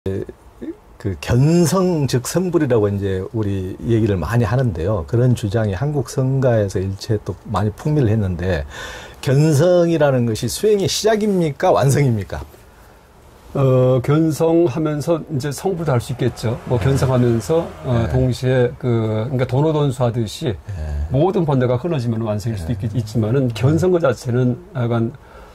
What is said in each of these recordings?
그 견성 즉 성불이라고 이제 우리 얘기를 많이 하는데요. 그런 주장이 한국 성가에서 일체 또 많이 풍미를 했는데 견성이라는 것이 수행의 시작입니까? 완성입니까? 견성하면서 이제 성불도 할 수 있겠죠. 뭐 견성하면서 동시에 그러니까 도노돈수 하듯이 모든 번뇌가 끊어지면 완성일 수도 있지만은 견성 그 자체는 약간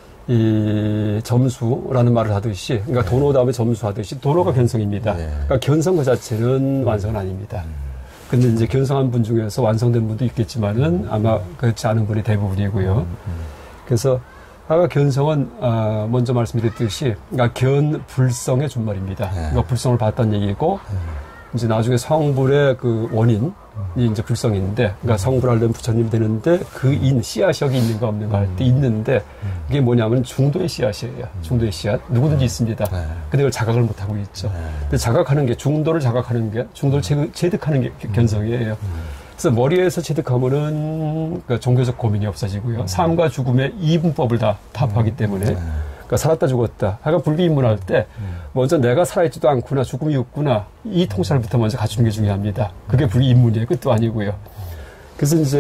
이 점수라는 말을 하듯이, 그러니까 도노 다음에 점수 하듯이 도노가 견성입니다. 그러니까 견성 그 자체는 완성은 아닙니다. 근데 이제 견성한 분 중에서 완성된 분도 있겠지만은 아마 그렇지 않은 분이 대부분이고요. 그래서 아까 견성은 먼저 말씀드렸듯이 그러니까 견불성의 준말입니다. 그러니까 불성을 봤다는 얘기고 이제 나중에 성불의 그 원인이 이제 불성인데, 그러니까 성불하려면 부처님이 되는데 그 씨앗이 여기 있는가 없는가 할 때 있는데, 그게 뭐냐면 중도의 씨앗이에요. 중도의 씨앗. 누구든지 있습니다. 근데 그걸 자각을 못하고 있죠. 근데 자각하는 게, 중도를 자각하는 게, 중도를 체득하는 게 견성이에요. 그래서 머리에서 체득하면은 그러니까 종교적 고민이 없어지고요. 삶과 죽음의 이분법을 다 타파하기 때문에, 그러니까 살았다 죽었다. 하여간 불교 입문할 때 먼저 내가 살아있지도 않구나, 죽음이 없구나, 이 통찰부터 먼저 갖추는 게 중요합니다. 그게 불교 입문이에요. 끝도 아니고요. 그래서 이제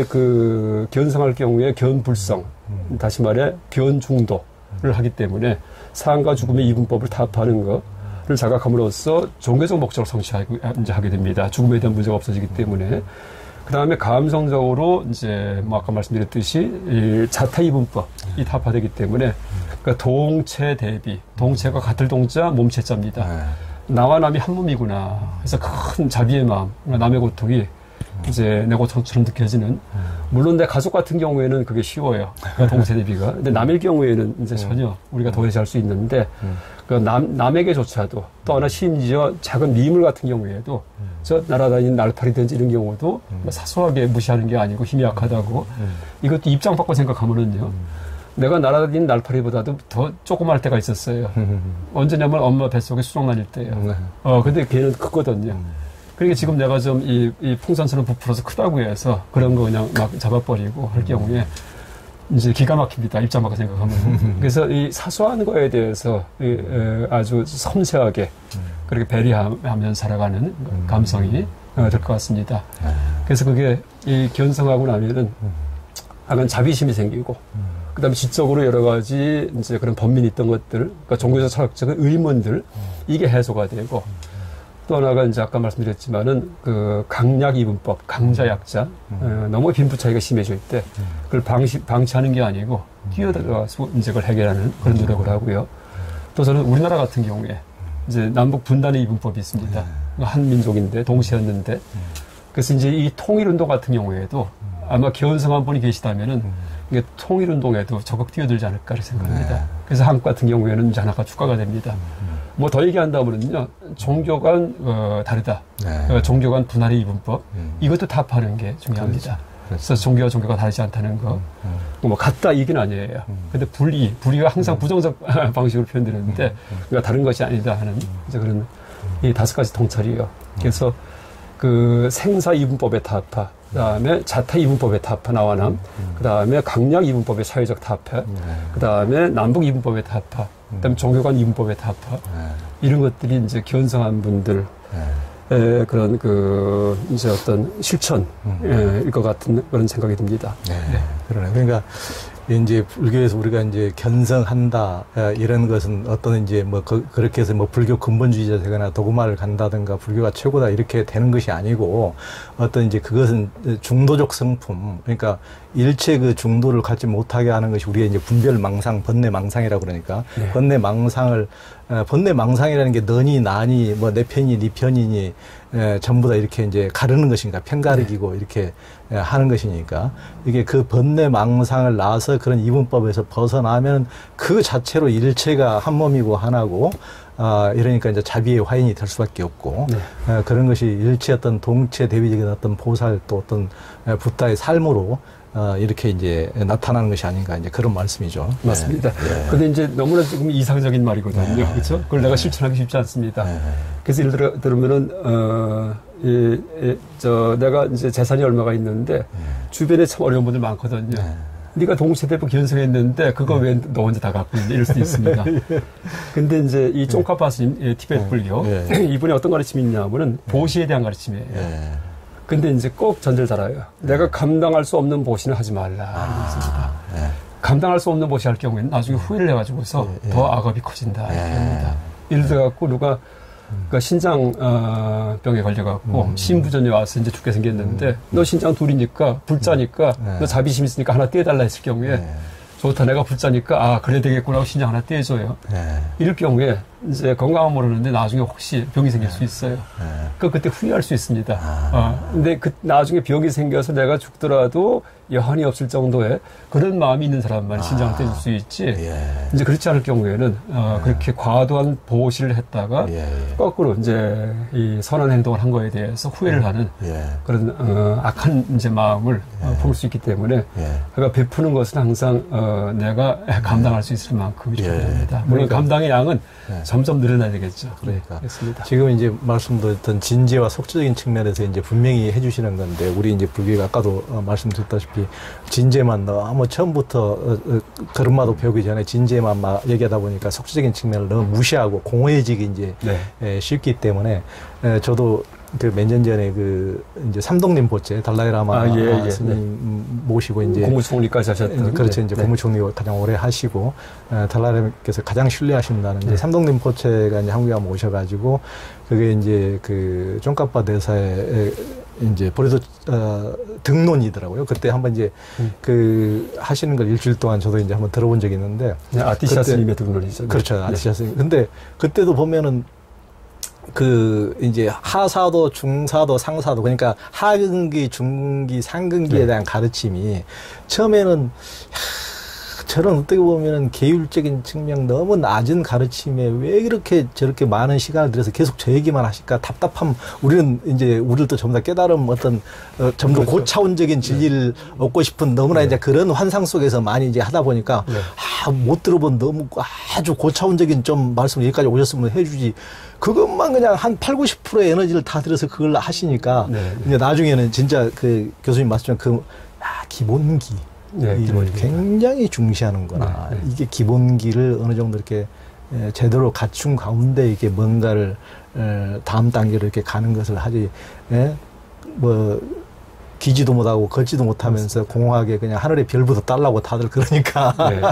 그 견성할 경우에 견불성, 다시 말해 견중도를 하기 때문에 삶과 죽음의 이분법을 타파하는 것을 자각함으로써 종교적 목적을 성취하게 됩니다. 죽음에 대한 문제가 없어지기 때문에. 그 다음에 감성적으로 이제 뭐 아까 말씀드렸듯이 이 자타 이분법이 타파되기 때문에, 그러니까 동체 대비, 동체가 같을 동자, 몸체자입니다. 나와 남이 한 몸이구나. 그래서 큰 자비의 마음, 남의 고통이 이제 내 고통처럼 느껴지는. 물론 내 가족 같은 경우에는 그게 쉬워요. 그러니까 동체 대비가. 근데 남의 경우에는 이제 전혀 우리가 도외시할 수 있는데, 그 남에게조차도, 또 하나 심지어 작은 미물 같은 경우에도 저 날아다니는 날파리든지 이런 경우도 사소하게 무시하는 게 아니고 힘이 약하다고. 이것도 입장 바꿔 생각하면은요, 내가 날아다니는 날파리보다도 더 조그마할 때가 있었어요. 언제냐면 엄마 뱃속에 수정 다닐 때예요. 근데 걔는 크거든요. 그러니까 지금 내가 좀 이 풍선처럼 부풀어서 크다고 해서 그런 거 그냥 막 잡아버리고 할 경우에 이제 기가 막힙니다. 입장 바꿔 생각하면. 그래서 이 사소한 거에 대해서 아주 섬세하게 그렇게 배려하면서 살아가는 감성이 될 것 같습니다. 그래서 그게 이 견성하고 나면은 약간 자비심이 생기고, 그 다음에 지적으로 여러 가지 이제 그런 번민이 있던 것들, 그러니까 종교적 철학적인 의문들, 이게 해소가 되고, 또 하나가 이제 아까 말씀드렸지만은 그 강약 이분법, 강자 약자, 너무 빈부 차이가 심해질 때 그걸 방치하는 게 아니고 뛰어들어가서 이제 그걸 해결하는 그런 노력을 하고요. 또 저는 우리나라 같은 경우에 이제 남북 분단의 이분법이 있습니다. 한 민족인데 동시였는데, 그래서 이제 이 통일운동 같은 경우에도 아마 견성한 분이 계시다면은 이게 통일운동에도 적극 뛰어들지 않을까 생각합니다. 그래서 한국 같은 경우에는 이제 하나가 추가가 됩니다. 뭐 더 얘기한다면은요, 종교 간 다르다. 종교 간 분할의 이분법, 이것도 타파하는 게 중요합니다. 그래서 종교와 종교가 다르지 않다는 거. 뭐 같다 이긴 아니에요. 근데 불의가 항상 부정적 방식으로 표현되는데, 그러니까 다른 것이 아니다 하는 이제 그런 이 5가지 통찰이에요. 그래서 그 생사 이분법의 타파, 그 다음에 자타 이분법의 타파 나와남, 그 다음에 강약 이분법의 사회적 타파, 그 다음에 남북 이분법의 타파, 그 다음에 종교관 이분법의 타파, 이런 것들이 이제 견성한 분들 그런 그 이제 어떤 실천일 것 같은 그런 생각이 듭니다. 네. 그러네. 그러니까 이제 불교에서 우리가 이제 견성한다 이런 것은 어떤 이제 뭐 그렇게 해서 뭐 불교 근본주의자 되거나 도구마를 간다든가 불교가 최고다 이렇게 되는 것이 아니고, 어떤 이제 그것은 중도적 성품, 그러니까 일체 그 중도를 갖지 못하게 하는 것이 우리가 이제 분별망상, 번뇌망상이라고 그러니까 번뇌망상이라는 게 너니 나니 뭐 내 편이 네 편이니 전부 다 이렇게 이제 가르는 것이니까, 편가르기고 이렇게 하는 것이니까, 이게 그 번뇌망상을 나서 그런 이분법에서 벗어나면 그 자체로 일체가 한 몸이고 하나고, 이러니까 이제 자비의 화인이 될 수밖에 없고, 그런 것이 일체 어떤 동체 대비적인 어떤 보살, 또 어떤 부타의 삶으로 이렇게 이제 나타나는 것이 아닌가, 이제 그런 말씀이죠. 맞습니다. 근데 이제 너무나 지금 이상적인 말이거든요. 그렇죠? 그걸 내가 실천하기 쉽지 않습니다. 그래서 예를 들면은, 내가 이제 재산이 얼마가 있는데, 주변에 참 어려운 분들 많거든요. 네가 동시대부 견성했는데 그거 왜 너 혼자 다 갖고 있냐 이럴 수도 있습니다. 근데 이제 이 쫑카파 스님 티베트 불교 이분이 어떤 가르침이 있냐면은 보시에 대한 가르침이에요. 근데 이제 꼭 전제를 달아요. 내가 감당할 수 없는 보시는 하지 말라 이런 것입니다. 감당할 수 없는 보시 할 경우에는 나중에 후회를 해가지고서 더 악업이 커진다 이겁니다. 예를 들어갖고 누가 그러니까 신장병에 걸려갖고 신부전에 와서 이제 죽게 생겼는데 너 신장 둘이니까 불자니까 너 자비심 있으니까 하나 떼달라 했을 경우에 좋다 내가 불자니까 그래야 되겠구나 하고 신장 하나 떼줘요. 이럴 경우에 이제 건강은 모르는데 나중에 혹시 병이 생길 수 있어요. 그때 후회할 수 있습니다. 근데 나중에 병이 생겨서 내가 죽더라도 여한이 없을 정도의 그런 마음이 있는 사람만 신장을 떼줄 수 있지. 이제 그렇지 않을 경우에는 그렇게 과도한 보호시를 했다가 거꾸로 이제 이 선한 행동을 한 거에 대해서 후회를 하는 그런 악한 이제 마음을 볼 수 있기 때문에 그러니까 베푸는 것은 항상 내가 감당할 수 있을 만큼 이렇게 합니다. 물론 감당의 양은 점점 늘어나야 되겠죠. 그러니까. 그렇습니다. 지금 이제 말씀드렸던 진제와 속죄적인 측면에서 이제 분명히 해주시는 건데, 우리 이제 불교가 아까도 말씀드렸다시피 진제만 너무 처음부터 걸음마도 배우기 전에 진제만 막 얘기하다 보니까 속죄적인 측면을 너무 무시하고 공허해지기 이제 쉽기 때문에 저도 그 몇 년 전에 그 이제 삼동림 보체 달라이라마 스님 모시고 이제 국무총리까지 하셨던 그렇죠. 이제 국무총리 가장 오래 하시고 달라이라마께서 가장 신뢰하신다는 이제 삼동림 보체가 이제 한국에 한번 오셔가지고 그게 이제 그 쫑카파 대사의 이제 보레도 등론이더라고요. 그때 한번 이제 그 하시는 걸 일주일 동안 저도 이제 한번 들어본 적이 있는데 아티샤 스님의 등론이죠. 그렇죠. 아티샤 스님. 근데 그때도 보면은 그 이제 하사도, 중사도, 상사도, 그러니까 하근기, 중기, 상근기에 대한 가르침이 처음에는 저런 어떻게 보면은 계율적인 측면 너무 낮은 가르침에 왜 이렇게 저렇게 많은 시간을 들여서 계속 저 얘기만 하실까 답답함. 우리는 이제 우리도 전부 다 깨달음 어떤 좀 더 고차원적인 진리를 얻고 싶은 너무나 이제 그런 환상 속에서 많이 이제 하다 보니까 못 들어본 너무 아주 고차원적인 좀 말씀 여기까지 오셨으면 해주지. 그것만 그냥 한 8, 90%의 에너지를 다 들여서 그걸 하시니까 이제 나중에는 진짜 그 교수님 말씀처럼 그 기본기. 이걸 굉장히 중시하는구나. 이게 기본기를 어느 정도 이렇게 제대로 갖춘 가운데 이게 뭔가를 다음 단계로 이렇게 가는 것을 하지, 뭐 기지도 못하고 걷지도 못하면서 공허하게 그냥 하늘의 별부터 달라고 다들 그러니까.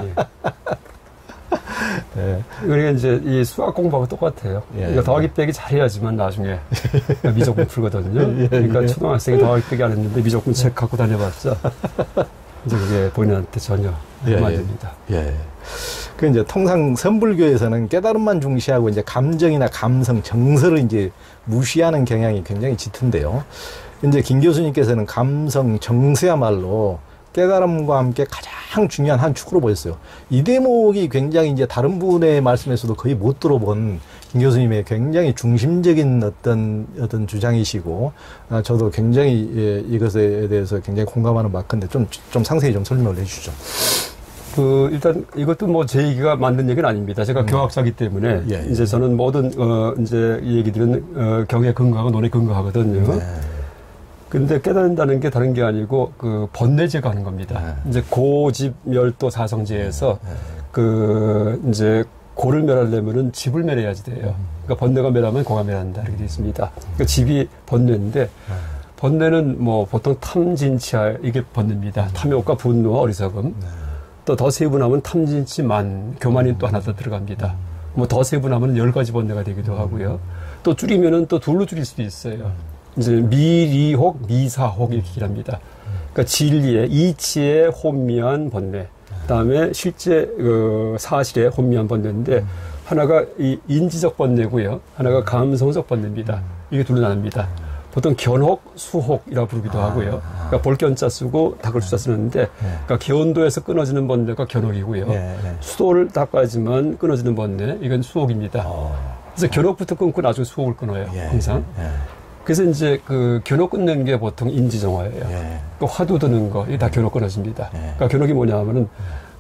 그러니까 이제 이 수학 공부하고 똑같아요. 그러니까 더하기 빼기 잘해야지만 나중에 미적분 풀거든요. 그러니까 초등학생이 더하기 빼기 안 했는데 미적분 책 갖고 다녀봤자 이제 그게 본인한테 전혀 도움이 안 됩니다. 그 이제 통상 선불교에서는 깨달음만 중시하고 이제 감정이나 감성, 정서를 이제 무시하는 경향이 굉장히 짙은데요. 이제 김 교수님께서는 감성, 정서야말로 깨달음과 함께 가장 중요한 한 축으로 보였어요. 이 대목이 굉장히 이제 다른 분의 말씀에서도 거의 못 들어본 김 교수님의 굉장히 중심적인 어떤 주장이시고, 저도 굉장히 이것에 대해서 굉장히 공감하는 바인데 좀 상세히 좀 설명을 해주시죠. 일단 이것도 뭐 제 얘기가 맞는 얘기는 아닙니다. 제가 교학자이기 때문에 이제 저는 모든 이제 이 얘기들은 경에 근거하고 논에 근거하거든요. 근데 깨닫는다는 게 다른 게 아니고 그 번뇌제가 하는 겁니다. 이제 고집멸도 사성제에서 그 이제 고를 멸하려면은 집을 멸해야지 돼요. 그러니까 번뇌가 멸하면 고가 멸한다 이렇게 되어 있습니다. 그러니까 집이 번뇌인데 번뇌는 뭐 보통 탐진치하 이게 번뇌입니다. 탐욕과 분노와 어리석음. 또 더 세분하면 탐진치만 교만이 또 하나 더 들어갑니다. 뭐 더 세분하면 10가지 번뇌가 되기도 하고요. 또 줄이면은 또 둘로 줄일 수도 있어요. 이제 미리혹, 미사혹 이렇게 얘기합니다. 그러니까 진리의 이치에 혼미한 번뇌, 그다음에 실제 사실에 혼미한 번뇌인데 하나가 이 인지적 번뇌고요, 하나가 감성적 번뇌입니다. 이게 둘로 나눕니다. 보통 견혹, 수혹이라고 부르기도 하고요. 그러니까 볼견자 쓰고 닦을수자 쓰는데, 그러니까 견도에서 끊어지는 번뇌가 견혹이고요. 수도를 닦아야지만 끊어지는 번뇌, 이건 수혹입니다. 그래서 견혹부터 끊고 나중에 수혹을 끊어요, 항상. 그래서 이제 그 견혹 끊는 게 보통 인지정화예요. 또 화두 드는 거, 이게 다 견혹 끊어집니다. 그러니까 견혹이 뭐냐 하면은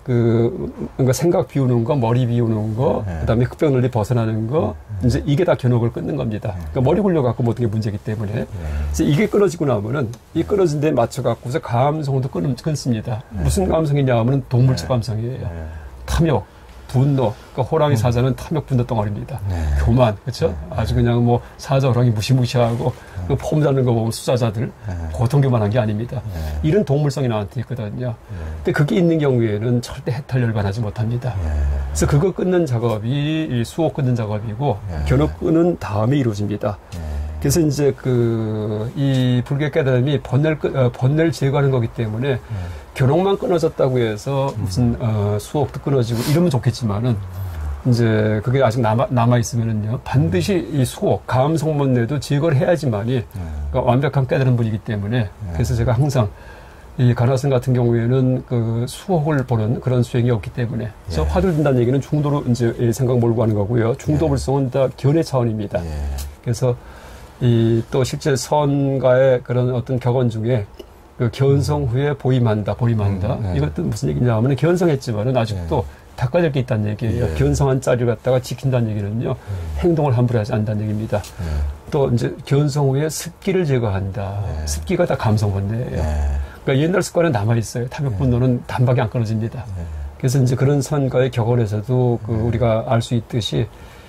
그러니까 생각 비우는 거, 머리 비우는 거, 그다음에 흑백 논리 벗어나는 거, 이제 이게 다 견혹을 끊는 겁니다. 그러니까 머리 굴려갖고 모든 게 문제이기 때문에. 그래서 이게 끊어지고 나면은 이 끊어진 데 맞춰갖고서 감성도 끊습니다. 무슨 감성이냐 하면 동물적 감성이에요. 탐욕, 분노, 그러니까 호랑이 사자는 탐욕 분노 덩어리입니다. 교만, 그렇죠? 아주 그냥 뭐 사자, 호랑이 무시무시하고 그 폼 잡는 거 보면 수사자들 보통 교만한 게 아닙니다. 이런 동물성이 나한테 있거든요. 근데 그게 있는 경우에는 절대 해탈 열반하지 못합니다. 그래서 그거 끊는 작업이 이 수호 끊는 작업이고 견혹 끊은 다음에 이루어집니다. 그래서 이제 이 불교 깨달음이 번뇌를 제거하는 거기 때문에 견혹만 끊어졌다고 해서 무슨 수옥도 끊어지고 이러면 좋겠지만은 이제 그게 아직 남아 있으면은요 반드시 이 수옥 감성번뇌도 제거를 해야지만이 그러니까 완벽한 깨달은 분이기 때문에 그래서 제가 항상 이 가나선 같은 경우에는 그 수옥을 보는 그런 수행이 없기 때문에 그래서 화두를 든다는 얘기는 중도로 이제 생각 몰고 가는 거고요. 중도불성은 다 견해 차원입니다. 그래서 또 실제 선가의 그런 어떤 격언 중에 그 견성 후에 보임한다. 이것도 무슨 얘기냐 하면 견성했지만은 아직도 닦아질 게 있다는 얘기예요. 견성한 자리를 갖다가 지킨다는 얘기는요. 행동을 함부로 하지 않는다는 얘기입니다. 또 이제 견성 후에 습기를 제거한다. 습기가 다 감성번뇌예요. 그러니까 옛날 습관은 남아있어요. 탐욕분노는 단박에 안 끊어집니다. 그래서 이제 그런 선가의 격언에서도 우리가 알 수 있듯이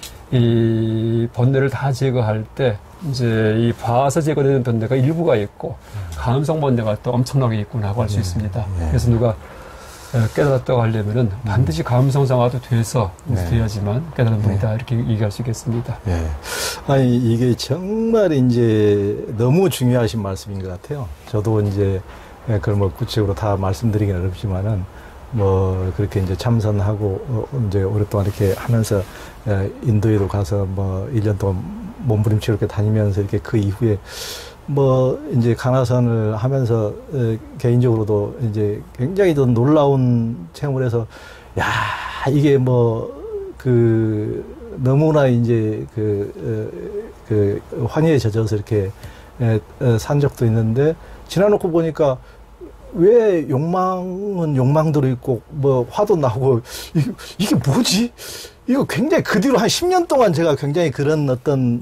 이 번뇌를 다 제거할 때 이제 이 봐서 제거되는 번뇌가 일부가 있고 감성 번뇌가 또 엄청나게 있구나 할 수 있습니다. 그래서 누가 깨달았다고 하려면은 반드시 감성 장화도 돼야지만 깨달은 분이다 이렇게 얘기할 수 있겠습니다. 아니 이게 정말 이제 너무 중요하신 말씀인 것 같아요. 저도 이제 그걸 뭐 구체적으로 다 말씀드리기는 어렵지만은 뭐 그렇게 이제 참선하고 이제 오랫동안 이렇게 하면서 인도에도 가서 뭐 1년 동안 몸부림치고 이렇게 다니면서 이렇게 그 이후에 뭐 이제 가나선을 하면서 개인적으로도 이제 굉장히 더 놀라운 체험을 해서 야 이게 뭐 너무나 이제 환희에 젖어서 이렇게 산 적도 있는데 지나놓고 보니까 왜 욕망은 욕망대로 있고 뭐 화도 나고 이게 뭐지? 이거 굉장히 그 뒤로 한 10년 동안 제가 굉장히 그런 어떤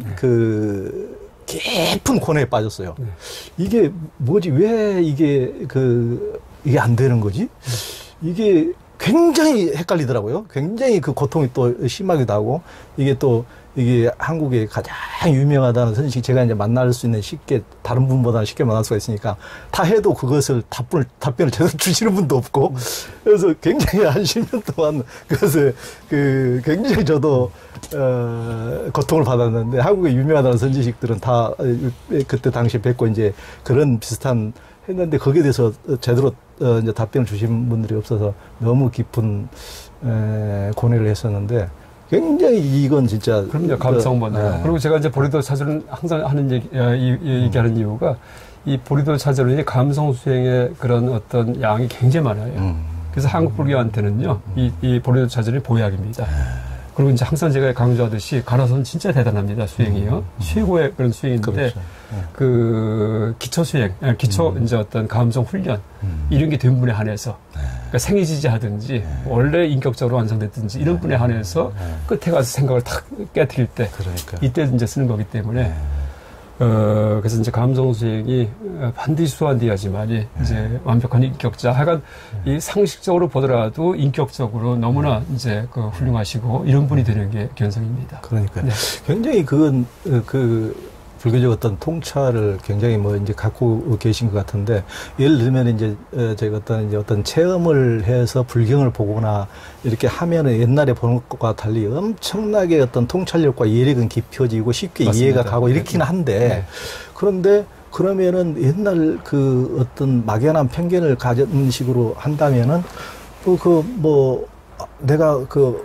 깊은 고뇌에 빠졌어요. 이게 뭐지? 왜 이게 이게 안 되는 거지? 이게 굉장히 헷갈리더라고요. 굉장히 그 고통이 또 심하기도 하고 이게 한국에 가장 유명하다는 선식 제가 이제 만날 수 있는 다른 분보다는 쉽게 만날 수가 있으니까 다 해도 그것을 답변을 제대로 주시는 분도 없고 그래서 굉장히 한 10년 동안 그것을 굉장히 저도 고통을 받았는데 한국에 유명하다는 선지식들은 다 그때 당시에 뵙고 이제 그런 비슷한 했는데 거기에 대해서 제대로 이제 답변을 주신 분들이 없어서 너무 깊은 고뇌를 했었는데 굉장히 이건 진짜 그럼요. 감성번뇌. 그리고 제가 이제 보리도 차절은 항상 하는 얘기하는 이유가 이 보리도 차절은 감성 수행의 그런 어떤 양이 굉장히 많아요. 그래서 한국 불교한테는요, 이 보리도 차절이 보약입니다. 그리고 이제 항상 제가 강조하듯이 가나선은 진짜 대단합니다. 수행이요. 최고의 그런 수행인데, 그렇죠. 기초 수행, 기초 이제 어떤 감성 훈련, 이런 게 된 분에 한해서, 그러니까 생이지지 하든지, 원래 인격적으로 완성됐든지, 이런 분에 한해서 끝에 가서 생각을 탁 깨뜨릴 때, 이때 이제 쓰는 거기 때문에, 그래서 이제 감성 수행이 반드시 수완돼야지만이 이제 완벽한 인격자. 하여간 이 상식적으로 보더라도 인격적으로 너무나 이제 훌륭하시고 이런 분이 되는 게 견성입니다. 그러니까요. 굉장히 그건 불교적 어떤 통찰을 굉장히 뭐 이제 갖고 계신 것 같은데 예를 들면 이제 제가 어떤 체험을 해서 불경을 보거나 이렇게 하면은 옛날에 보는 것과 달리 엄청나게 어떤 통찰력과 이해력은 깊어지고 쉽게 맞습니다. 이해가 가고 이렇기는 한데 그런데 그러면은 옛날 어떤 막연한 편견을 가진 식으로 한다면은 내가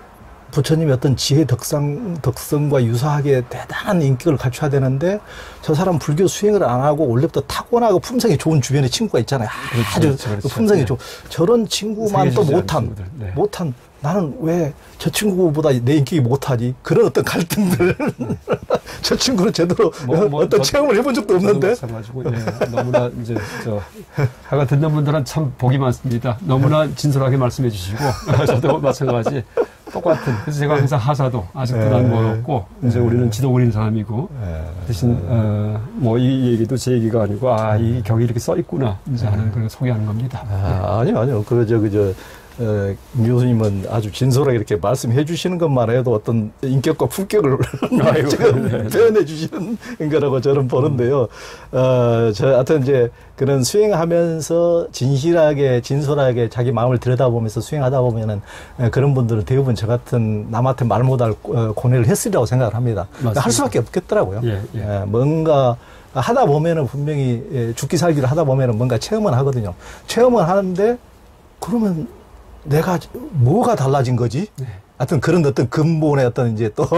부처님의 어떤 지혜 덕성과 유사하게 대단한 인격을 갖춰야 되는데 저 사람 불교 수행을 안 하고 원래부터 타고나고 품성이 좋은 주변에 친구가 있잖아요. 아주 그렇죠. 품성이 네. 좋은 저런 친구만 또 못한 나는 왜 저 친구보다 내 인격이 못하지? 그런 어떤 갈등들. 저 친구는 제대로 어떤 체험을 해본 적도 없는데. 마찬가지고, 예, 너무나 이제 하가 듣는 분들은 참 복이 많습니다. 너무나 진솔하게 말씀해 주시고 저도 마찬가지 똑같은. 그래서 제가 항상 하사도 아직도 난 멀었고 이제 우리는 지도 그린 사람이고 대신 뭐 이 얘기도 제 얘기가 아니고 이 격이 이렇게 써 있구나 이제 하는 걸 소개하는 겁니다. 아니요. 그저 교수님은 아주 진솔하게 이렇게 말씀해 주시는 것만 해도 어떤 인격과 품격을 표현해 주시는 거라고 저는 보는데요. 하여튼 이제 그런 수행하면서 진솔하게 자기 마음을 들여다보면서 수행하다 보면은 그런 분들은 대부분 저 같은 남한테 말 못할 고뇌를 했으리라고 생각을 합니다. 그러니까 할 수밖에 없겠더라고요. 뭔가 하다 보면은 분명히 죽기 살기를 하다 보면은 뭔가 체험은 하거든요. 체험은 하는데 그러면 내가 뭐가 달라진 거지? 하여튼 그런 어떤 근본의 어떤 이제 또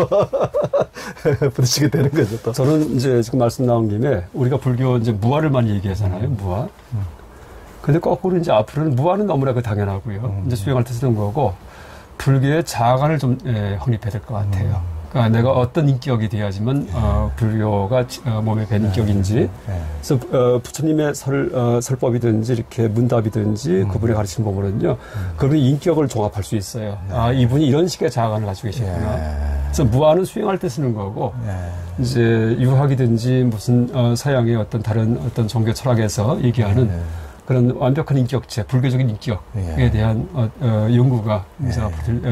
부딪히게 되는 거죠. 또. 저는 이제 지금 말씀 나온 김에 우리가 불교 이제 무아를 많이 얘기하잖아요. 무아. 근데 거꾸로 이제 앞으로는 무아는 너무나 당연하고요. 이제 수행할 때 쓰는 거고 불교의 자아관을 좀 확립해야 될 것 같아요. 그러니까 내가 어떤 인격이 돼야지만 불교가 몸에 밴 인격인지 그래서 부처님의 설법이든지 이렇게 문답이든지 그분이 가르치는 법으로는요 그분의 인격을 종합할 수 있어요. 이분이 이런 식의 자아관을 가지고 계시구나. 그래서 무아는 수행할 때 쓰는 거고 이제 유학이든지 무슨 서양의 어떤 다른 어떤 종교 철학에서 얘기하는 그런 완벽한 인격체, 불교적인 인격에 대한 연구가 이제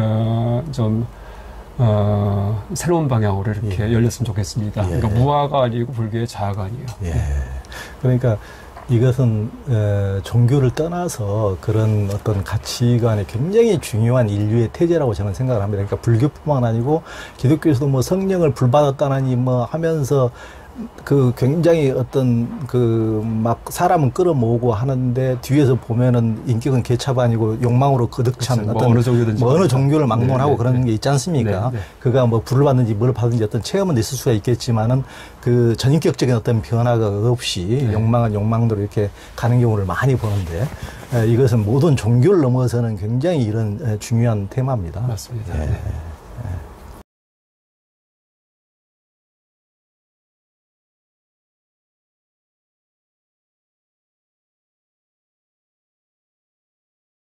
좀 새로운 방향으로 이렇게 열렸으면 좋겠습니다. 그러니까 무아가 아니고 불교의 자아관이에요. 그러니까 이것은 종교를 떠나서 그런 어떤 가치관이 굉장히 중요한 인류의 태제라고 저는 생각을 합니다. 그러니까 불교뿐만 아니고 기독교에서도 뭐 성령을 불받았다느니 뭐 하면서 그 굉장히 어떤 막 사람은 끌어모으고 하는데 뒤에서 보면은 인격은 개차반이고 욕망으로 가득 찬 그렇죠. 어떤 어느 어느 종교를 막론하고 그런 게 있지 않습니까? 그가 뭐 불을 받는지 뭘 받는지 어떤 체험은 있을 수가 있겠지만은 그 전인격적인 어떤 변화가 없이 욕망은 욕망대로 이렇게 가는 경우를 많이 보는데 이것은 모든 종교를 넘어서는 굉장히 이런 중요한 테마입니다. 맞습니다.